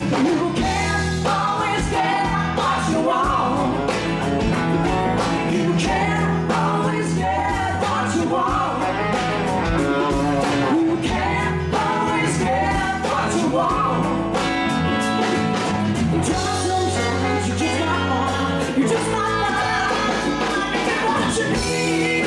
You can't always get what you want. You can't always get what you want. You can't always get what you want. Just sometimes you just might get what you need.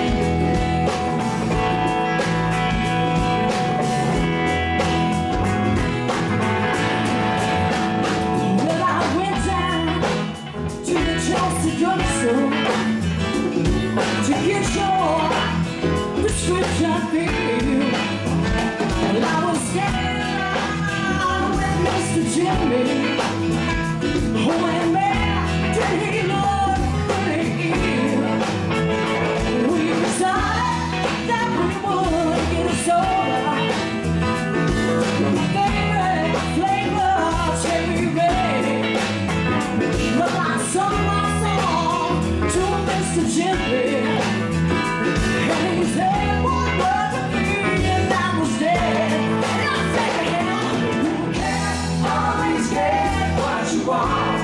To get your prescription filled, and I was down with Mr. Jimmy. Oh, and man, did he look pretty ill. We decided that we would get a soda, my favorite flavor, cherry red. Well, I sung my song to Mr. Jimmy, and he said one word to me, and I was dead. And I said to him, you can't always get what you want.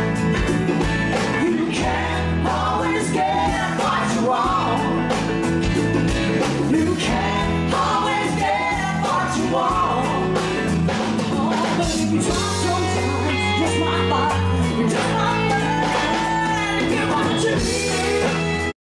You can't always get what you want. You can't always get what you want. Oh, but if you try sometimes, just my life, just my life, get what you need.